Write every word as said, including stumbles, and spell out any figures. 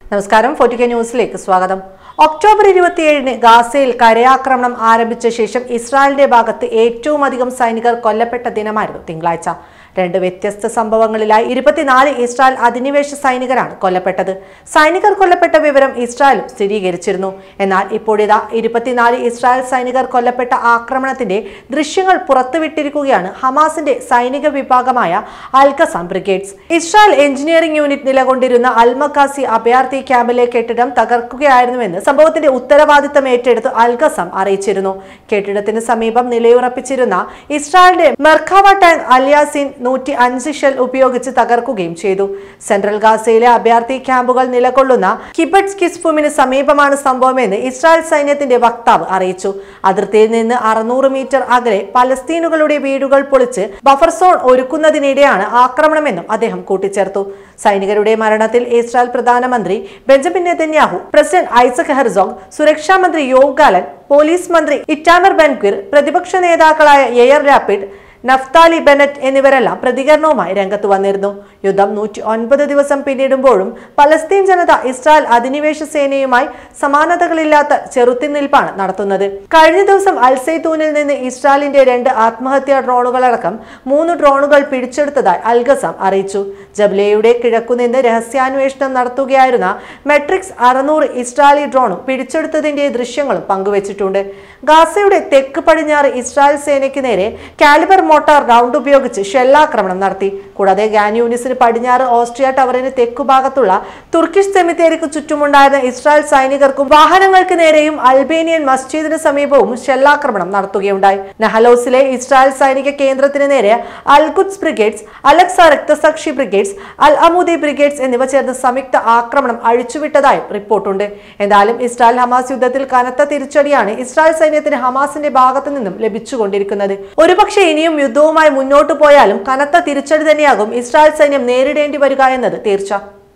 നമസ്കാരം forty K ന്യൂസിലേക്ക് സ്വാഗതം. ഒക്ടോബർ ഇരുപത്തിയേഴിന് ഗാസയിൽ കരയാക്രമണം ആരംഭിച്ച ശേഷം ഇസ്രായേലിന്റെ ഭാഗത്ത് ഏറ്റവും അധികം സൈനികർ കൊല്ലപ്പെട്ട ദിനമായിരുന്നു തിങ്കളാഴ്ച. രണ്ട് വ്യത്യസ്ത സംഭവങ്ങളിലായി ഇരുപത്തിനാല് ഇസ്രായേൽ അധിനിവേശ സൈനികരാണ് കൊല്ലപ്പെട്ടത്. സൈനികർ കൊല്ലപ്പെട്ട വിവരം ഇസ്രായേലും സ്ഥിരീകരിച്ചിരുന്നു. എന്നാൽ ഇപ്പോഴിതാ ഇരുപത്തിനാല് ഇസ്രായേൽ സൈനികർ കൊല്ലപ്പെട്ട ആക്രമണത്തിന്റെ ദൃശ്യങ്ങൾ പുറത്തുവിട്ടിരിക്കുകയാണ് ഹമാസിന്റെ സൈനിക വിഭാഗമായ Al Qassam brigades. Israel engineering unit നിലകൊണ്ടിരുന്ന അൽ-മഖാസി അഭയാർത്ഥി ക്യാമ്പിലെ കെട്ടിടം തകർക്കുകയായിരുന്നുവെന്ന് സംഭവത്തിന്റെ ഉത്തരവാദിത്തം ഏറ്റെടുത്ത് അൽ-ഖസാം അറിയിച്ചിരുന്നു. കെട്ടിടത്തിന് സമീപം നിലയുറപ്പിച്ചിരുന്ന ഇസ്രായേലിന്റെ മെർഖാവ ടാങ്ക് അൽ-യാസീൻ നൂറ്റി അഞ്ച് ഷെൽ ഉപയോഗിച്ച് തകർക്കുകയും ചെയ്തു. സെൻട്രൽ ഗാസയിലെ അഭയാർത്ഥി ക്യാമ്പുകൾ നിലകൊള്ളുന്ന കിബട്സ് കിസ്ഫുമിന് സമീപമാണ് സംഭവമെന്ന് ഇസ്രായേൽ സൈന്യത്തിന്റെ വക്താവ് അറിയിച്ചു. അതിർത്തിയിൽ നിന്ന് അറുന്നൂറ് മീറ്റർ അകലെ പലസ്തീനുകളുടെ വീടുകൾ പൊളിച്ച് ബഫർ സോൺ ഒരുക്കുന്നതിനിടെയാണ് ആക്രമണമെന്നും അദ്ദേഹം കൂട്ടിച്ചേർത്തു. സൈനികരുടെ മരണത്തിൽ ഇസ്രായേൽ പ്രധാനമന്ത്രി Benjamin Netanyahu, president Isaac Herzog, സുരക്ഷാ മന്ത്രി യോവ് ഗാലന്റ്, പോലീസ് മന്ത്രി ഇറ്റാമർ ബെൻഗ്വിർ, പ്രതിപക്ഷ നേതാക്കളായ യെയർ ലാപിഡ്, നഫ്താലി ബെനറ്റ് എന്നിവരെല്ലാം പ്രതികരണവുമായി രംഗത്ത് വന്നിരുന്നു. യുദ്ധം നൂറ്റി ഒൻപത് ദിവസം പിന്നിടുമ്പോഴും പലസ്തീൻ ജനത ഇസ്രായേൽ അധിനിവേശ സേനയുമായി സമാനതകളില്ലാത്ത ചെറുത്തുനിൽപ്പാണ് നടത്തുന്നത്. കഴിഞ്ഞ ദിവസം അൽസൈത്തൂനിൽ നിന്ന് ഇസ്രായേലിന്റെ രണ്ട് ആത്മഹത്യാ ഡ്രോണുകളടക്കം മൂന്ന് ഡ്രോണുകൾ പിടിച്ചെടുത്തതായി അൽ-ഖസാം അറിയിച്ചു. ജബ്ലയുടെ കിഴക്കുനിന്ന് രഹസ്യാന്വേഷണം നടത്തുകയായിരുന്ന മെട്രിക്സ് അറുന്നൂറ് ഇസ്രായേലി ഡ്രോണും പിടിച്ചെടുത്തതിന്റെ ദൃശ്യങ്ങളും പങ്കുവച്ചിട്ടുണ്ട്. ഗാസയുടെ തെക്ക് പടിഞ്ഞാറ് ഇസ്രായേൽ സേനയ്ക്ക് നേരെ കാലിബർ മോട്ടാർ റൗണ്ട് ഉപയോഗിച്ച് ഷെല്ലാക്രമണം നടത്തി. കൂടാതെ ഗാൻ യൂനിസിന് പടിഞ്ഞാറ് ഓസ്ട്രിയ ടവറിന് തെക്കുഭാഗത്തുള്ള തുർക്കിഷ് സെമിത്തേരിക്ക് ചുറ്റുമുണ്ടായിരുന്ന ഇസ്രായേൽ സൈനികർക്കും വാഹനങ്ങൾക്ക് നേരെയും അൽബേനിയൻ മസ്ജിദിന് സമീപവും ഷെല്ലാക്രമണം നടത്തുകയുണ്ടായി. നഹലോസിലെ ഇസ്രായേൽ സൈനിക കേന്ദ്രത്തിന് നേരെ അൽ ഖുദ്സ് ബ്രിഗേഡ്സ്, അലക്സ രക്തസാക്ഷി ബ്രിഗേഡ്സ്, അൽ അമൂദി ബ്രിഗേഡ്സ് എന്നിവ ചേർന്ന് സംയുക്ത ആക്രമണം അഴിച്ചുവിട്ടതായും റിപ്പോർട്ടുണ്ട്. എന്തായാലും ഇസ്രായേൽ ഹമാസ് യുദ്ധത്തിൽ കനത്ത തിരിച്ചടിയാണ് ഇസ്രായേൽ സൈന്യത്തിന് ഹമാസിന്റെ ഭാഗത്തു നിന്നും ലഭിച്ചുകൊണ്ടിരിക്കുന്നത്. ഒരുപക്ഷെ ഇനിയും യുദ്ധവുമായി മുന്നോട്ടു പോയാലും കനത്ത തിരിച്ചടി തന്നെയാകും ഇസ്രായേൽ സൈന്യം നേരിടേണ്ടി വരിക എന്നത് തീർച്ച.